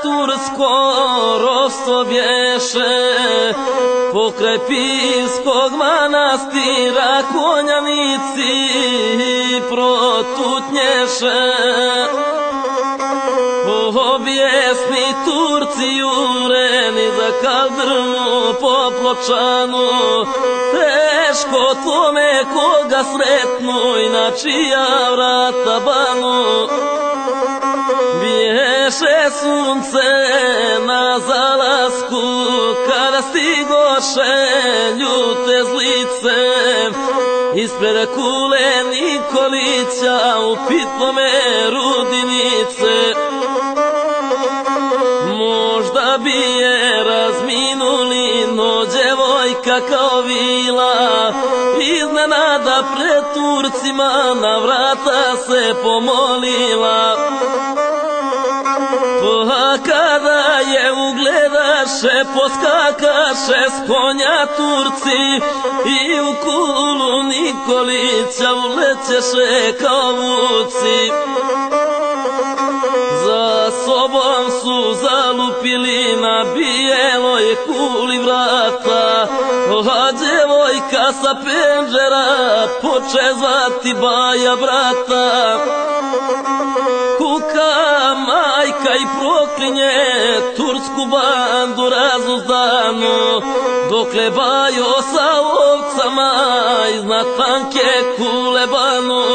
tursko ropstvo bješe, pokraj Pivskog manastira konjanici protutnješe. Objesni Turci jureni za Kaldrmu po Pločanu, teško tome koga sretnu i na čija vrata banu. Bješe sunce na zalasku kada stigoše ljute zlice, ispred kule Nikolića u pitlome Rudinice. Možda bi je razminuli, no djevojka kao vila iznenada pred Turcima na vrata se pomolila. Pa kada je ugledaše, poskakaše s konja Turci i u kulu Nikolića ulećeše kao vuci. Za sobom su zalupili na bijeloj kuli vrata, a djevojka sa penđera poče zvati baja brata. Kuka majka i proklinje tursku bandu razuzdanu, dokle bajo sa ovcama iznad tanke kule banu.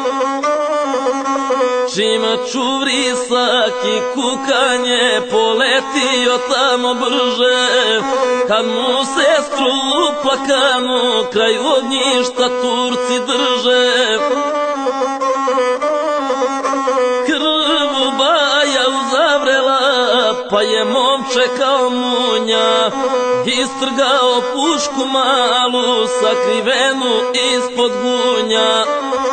Čim ču vrisak i kukanje, poletio tamo brže, kad mu sestru uplakanu kraj ognjišta Turci drže. Krv baja uzavrela, pa je momče kao munja istrgao pušku malu sakrivenu ispod gunja.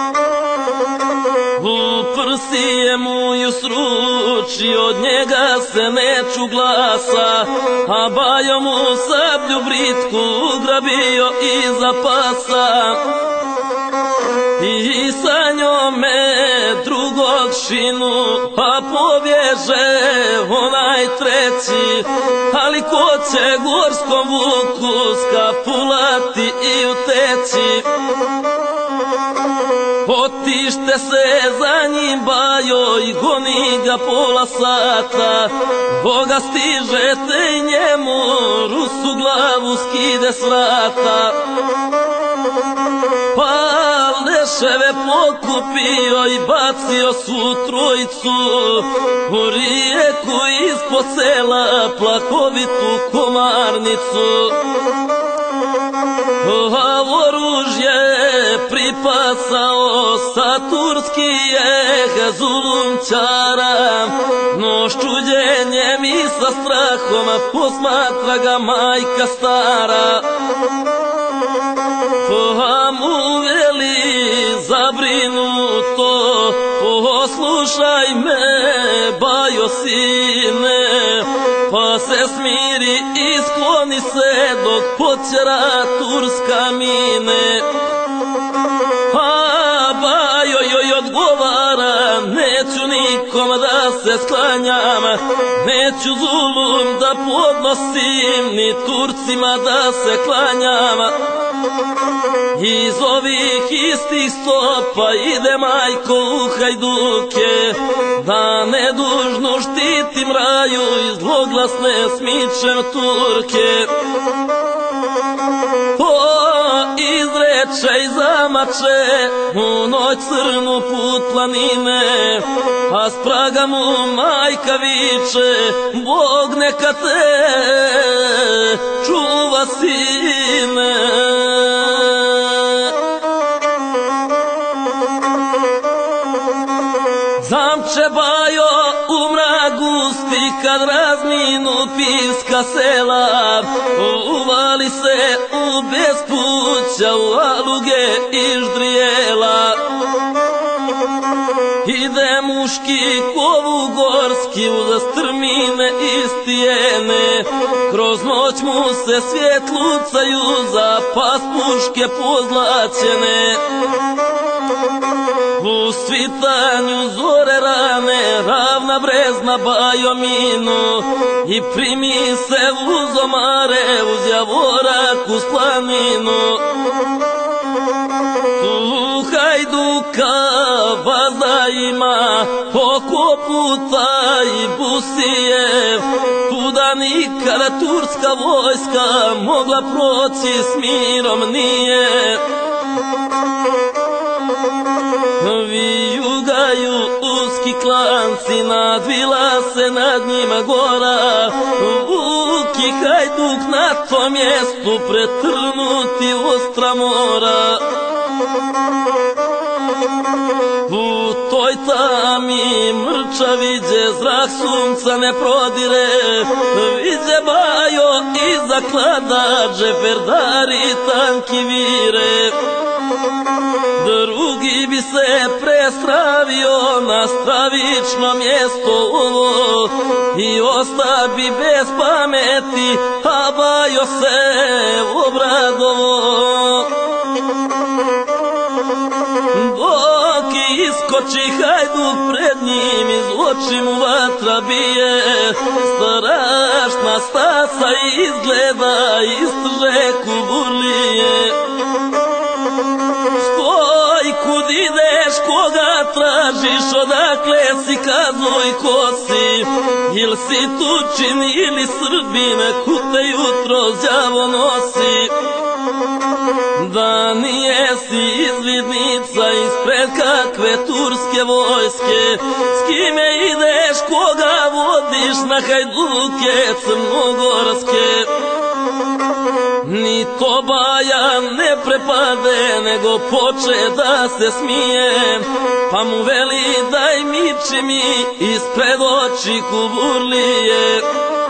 U prsi je mu ju sruči, od njega se ne ču glasa, a bajo mu sablju britku ugrabio iza pasa. I sa njome drugog šinu, pa pobježe onaj treći, ali ko će gorskom vuku skapulati i uteći. Otište se za njim bajo i goni ga pola sata, Boga stižete i njemu Rusu glavu skide s vrata. Pa leševe pokupio i bacio svu trojicu u rijeku ispod sela plahovitu Komarnicu. A oružje pripasao sa turskih zulumčara, no s čuđenjem i sa strahom posmatra ga majka stara. Pa mu veli zabrinuto, poslušaj me bajo sine, pa se smiri i skloni se dok potjera Turska mine. A bajo joj odgovara, neću nikom da se sklanjam, neću zulum da podnosim, ni Turcima da se klanjam. Iz ovih istih stopa ide majko u hajduke, da nedužno štitim raju i zloglasne smičem Turke. Izreče i zamače u noć crnu put planine, a s praga mu majka viče, Bog neka te čuva sine. Zamče bajo u mrak gusti kad razminu Pivska sela, uvali se u bespuća, u aluge i ždrijela. Ide muški kovu gorski uza strmine i stijene, kroz noć mu se svjetlucaju za pas puške pozlaćene. U svitanju zore rane, ravna brezna bajominu, i primi se uz omare, uz javorak, uz planinu. Tu Hajduka vazda ima, oko puta i busije, tuda nikada turska vojska mogla proći s mirom nije. Vijugaju uski klanci, nadvila se nad njima gora, Vuk i Hajduk na tom mjestu pretrnuti ostra mora. U toj tami mrča viđe, zrak sunca ne prodire, viđe bajo iza klada, džeferdari tanki vire. Drugi bi se prestravio na stravično mjesto ovo i osta bi bez pameti, a bajo se obradovo. Dok iskoči Hajduk pred njim, iz oči mu vatra bije, strašna stasa izgleda, istrže kuburlije. Stoj, kud ideš, koga tražiš, odakle si, kazuj ko si, il si Turčin ili Srbin, kud te jutro đavo nosi. Da nijesi izvidnica ispred kakve turske vojske, s kime ideš, koga vodiš na Hajduke crnogorske. Ni to baja ne prepade, nego poče da se smije, pa mu veli daj miči mi ispred oči kuburlije.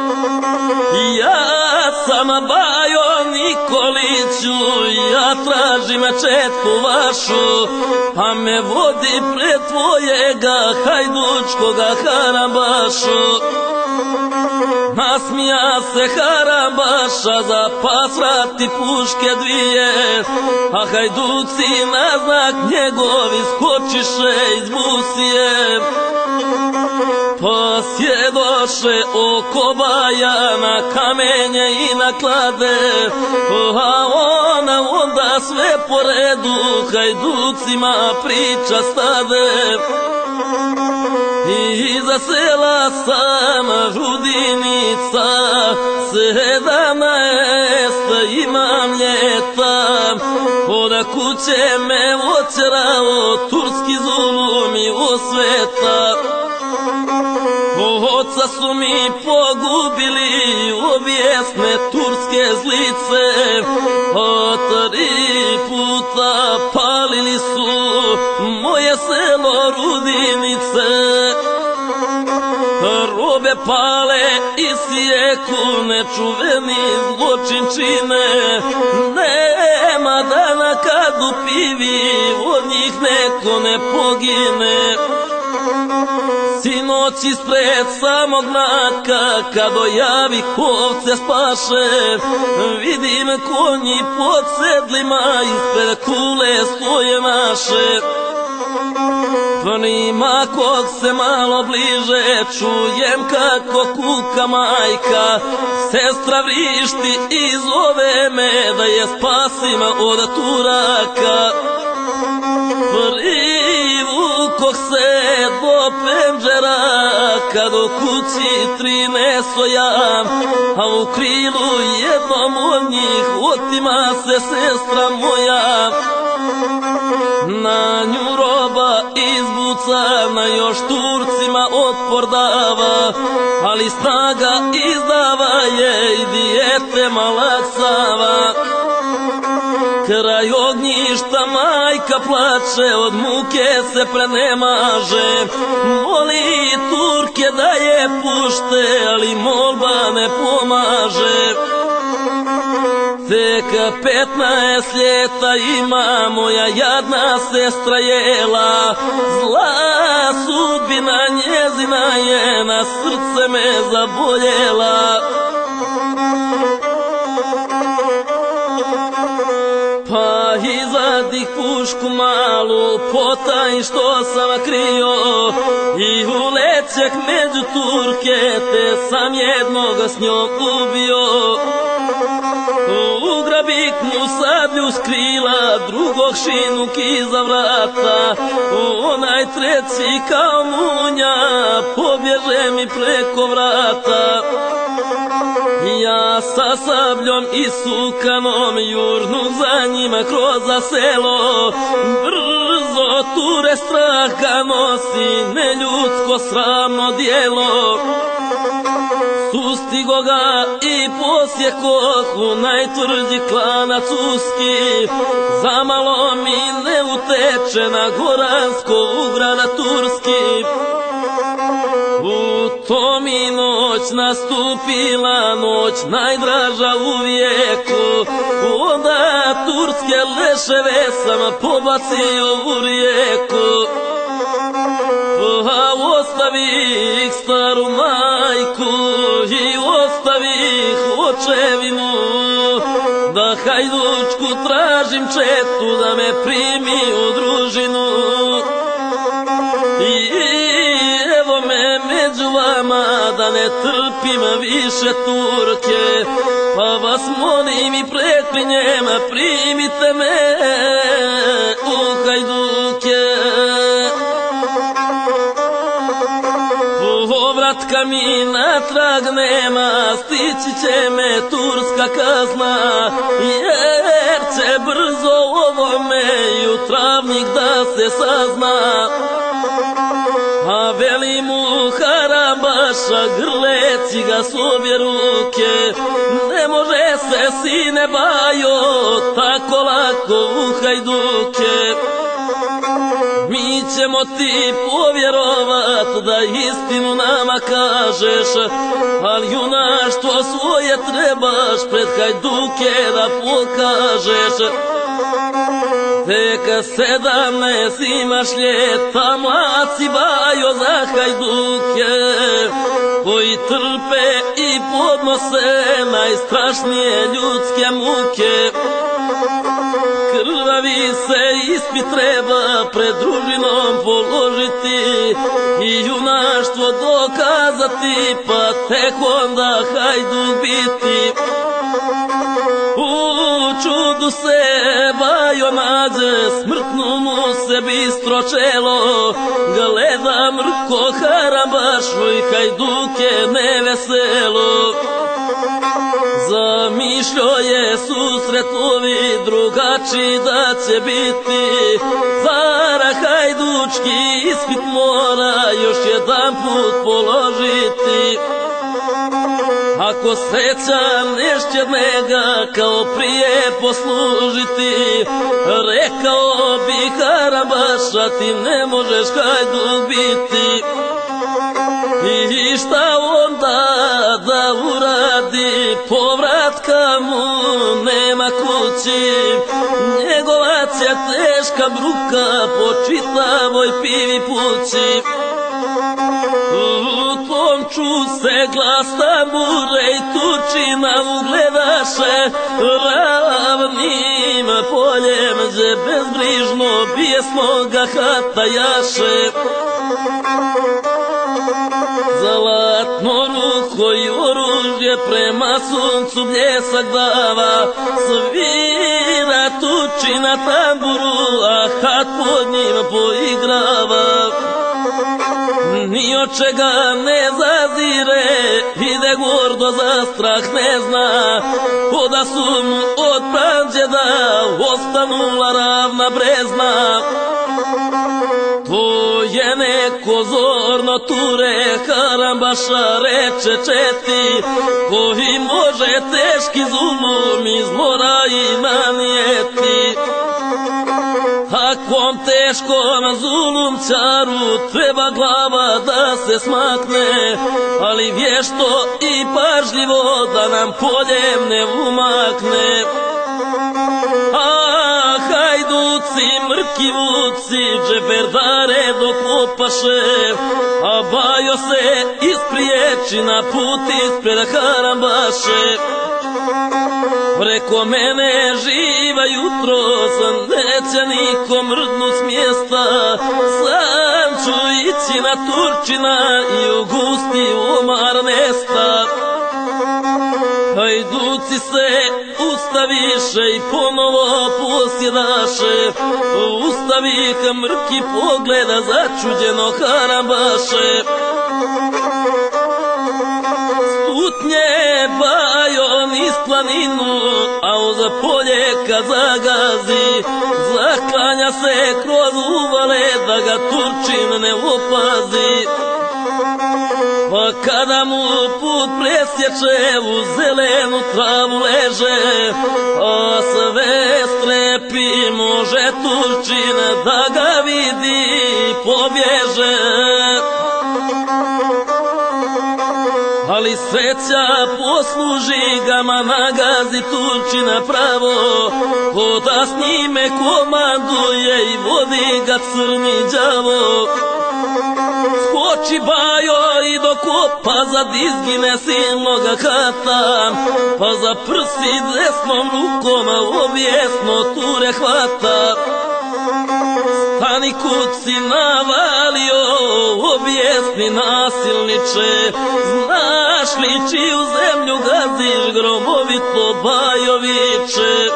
Ja sam bajo Nikoliću, ja tražim četku vašu, pa me vodi pred tvojega hajdučkoga Harabašu. Nasmija se Harabaša, za pas vrati puške dvije, a Hajduci na znak njegov iskočiše iz busije. Pa sjedoše oko baja na kamenje i na klade, a ona onda sve po redu Hajducima priča stade. I iza sela sama Rudinica, 17 imam ljeta, od kuće me oterao turski zulum i osveta. Oca su mi pogubili obijesne turske zlice, a 3 puta palili su moje selo Rudinice. Robe pale i sijeku, nečuveni zločin čine, nema dana kad u pivi od njih neko ne pogine. Sinoć ispred samog mraka, kad ojavi kovce spaše, vidim konji pod sedlima ispred kule stoje naše. Njima kog se malo bliže, čujem kako kuka majka, sestra vrišti i zove me da je spasim od Turaka. Privukog se do penđera, kad u kući 13 ja, a u krilu jednom od njih otima se sestra moja. Na nju roba izbucana, još Turcima otpor dava, ali snaga izdava je i dijete malak Sava. Kraj ognjišta majka plače, od muke se prenemaže, moli Turke da je pušte, ali molba ne pomaže. Tek 15 ljeta ima moja jadna sestra Jela, zla sudbina njezina je na srce me zaboljela. Pa izadih pušku malu, potaj što sam krio, i ulecek među Turke, te sam jednog s njom ubio. Ugrabik mu sablju skrila, drugog šinuk iza vrata, onaj treći kao munja, pobježe mi preko vrata. Ja sa sabljom i sukanom jurnu za njima kroz selo, brzo Ture strah ga nosi, neljudsko sramno dijelo. Sustigo ga i posjekoh u najtvrđi klanac uski, zamalo mi ne uteče na Goransko ugrada turski. U to mi noć nastupila, noć najdraža u vijeku, onda turske leševe sam pobacio u rijeku. A ostavih staru majku i ostavih očevinu, da hajdučku tražim četu da me primi u družinu. I evo me među vama da ne trpim više Turke, pa vas molim i preklinjem, primite me u hajduke. Povratka mi natrag nema, stići će me turska kazna, jer će brzo ovome i u travnik da se sazna. A veli mu Harabaša, grleci ga s obje ruke, ne može se sine Bajo tako lako u hajduke. Mi ćemo ti povjerovat da istinu nama kažeš, ali junaštvo svoje trebaš pred hajduke da pokažeš. Tek 17 imaš ljeta, mlad si Bajo za hajduke, koji trpe i podnose najstrašnije ljudske muke. Krvavi se ispit treba pred družinom položiti i junaštvo dokazati, pa tek onda hajduk biti. U čudu se Bajo nađe, smrtnu mu se bistro čelo, gleda mrko Harabašu i hajduke neveselo. Zamišljao je susret ovi drugačiji da će biti, zara hajdučki ispit mora još jedan put položiti. Ako sreća nešće njega kao prije poslužiti, rekao bi Harabaša ti ne možeš hajduk biti. I šta onda da uradi, povratka mu nema kući, njegovac je teška bruka po čitavoj pivi pući. U tom ču se glas tambure i tučina ugledaše, ravnim poljem gdje bezbrižno bijesno ga hatajaše. Zlatno ruho i oružje prema suncu bljesak dava, svira tučina tamburu, a hat pod njim poigrava. Ni od čega ne zazire, ide gordo za strah ne zna, ko da su mu od pranđeda ostanula ravna brezna. To je neko zorno Ture Harabaša reče četi, koji može teški zulum i zloraj nanijeti. Takvom teškom zulumčaru treba glava da se smakne, ali vješto i pažljivo da nam poljem ne umakne. A hajduci, mrki vuci, džeferdare dok opaše, a Bajo se ispriječi na put ispred Harabaše. preko mene živa jutros, neće nikom mrdnut s mjesta, sam ću ići na Turčina i u gusti omar nesta. Hajduci se ustaviše i ponovo posjedaše, ustavi ka mrki pogleda začuđeno Harambaše. Stutnje bajo niz planinu, a uza polje kad zagazi, zaklanja se kroz uvale da ga Turčin ne opazi. Pa kada mu put presječe, u zelenu travu leže, a sve strepi, može Turčin da ga vidi i pobježe. Ali sreća posluži ga, ma nagazi Turčina pravo, ko da s njime komanduje i vodi ga crni đavo. Skoči bajo i do kopa, za dizgine silnoga hata, pa za prsi desnom rukom objesno Ture hvata. Stani kud si navalio, objesni nasilniče, znaš li čiju zemlju gaziš, gromovito bajo viče.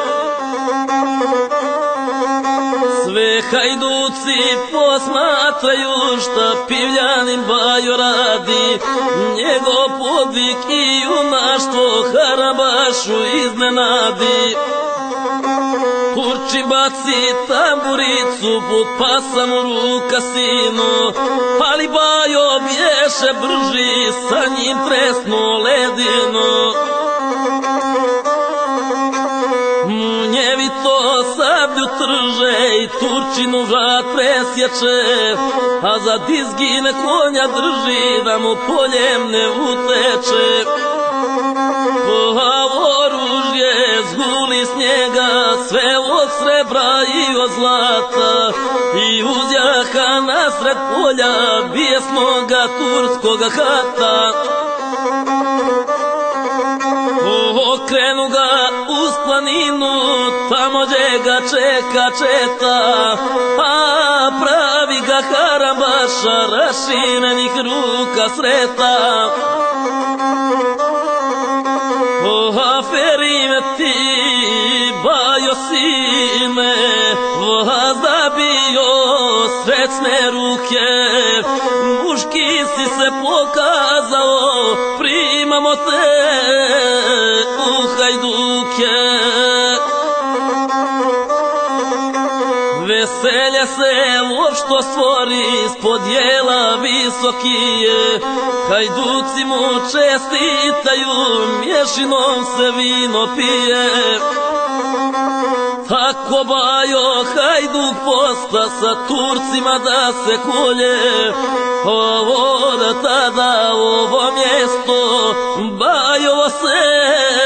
Sve hajduci posmatraju šta pivljanin bajo radi, njegov podvig i junaštvo Harambašu iznenadi. Turčin baci tamburicu, pod pasa mu ruka sinu, ali bajo bješe brži, sa njim tresnu ledinu. Munjevito sablju trže i Turčinu vrat presječe, a za dizgine konja drži da mu poljem ne uteče. Oružje zguli s njega, sve od srebra i od zlata, i uzjaha nasred polja bijesnoga turskoga hata. Okrenu ga uz planinu, tamo gdje ga čeka četa, a pravi ga Harambaša raširenih ruka sreta. Aferime ti, bajo sine, vas da bio srećne ruke, muški si se pokazao, primamo te u hajduke. Veselje se što stvori ispod jela visokije, hajduci mu čestitaju, mješinom se vino pije. Tako bajo hajduk posta sa Turcima da se kolje, ovo da tada ovo mjesto bajovo se